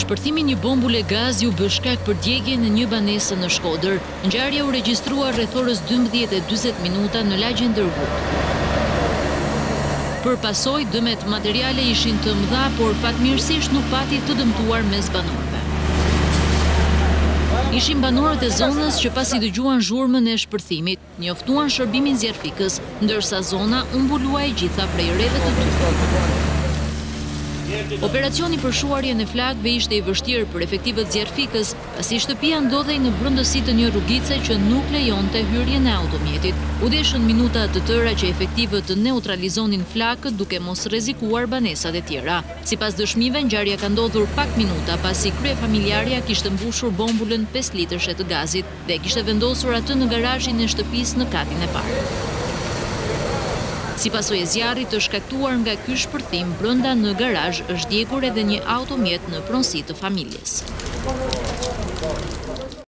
Shpërthimi një bombule gazi u bë shkak për djegjen e një banese në Shkodër. Ngjarja u regjistrua rreth orës 12:40 minuta në lagjen Dërgut. Për pasojë, dëmet materiale ishin të mëdha, por fatmirësisht nuk pati të dëmtuar mes banorëve. Ishin banorët e zonës që pasi dëgjuan zhurmën e shpërthimit, njoftuan shërbimin zjarfikës, ndërsa zona u mbulua e gjitha prej rreve të tyre. Operacioni për shuarjen e flakëve ishte i vështirë për efektivët zjarfikës, pasi shtëpia ndodhej në brendësi të një rrugice që nuk lejonte hyrjen e automjetit. U deshën minuta të tëra që efektivët të neutralizonin flakët duke mos rrezikuar banesat e tjera. Sipas dëshmive, ngjarja ka ndodhur pak minuta pasi kryefamiljarja kishte mbushur bombulën 5 litrëshe të gazit dhe kishte vendosur atë në garazhin e shtëpisë në katin e parë. Si pasojë e zjarrit të shkaktuar nga ky shpërthim, brenda në garazh është djegur edhe një automjet në pronësi të familjes.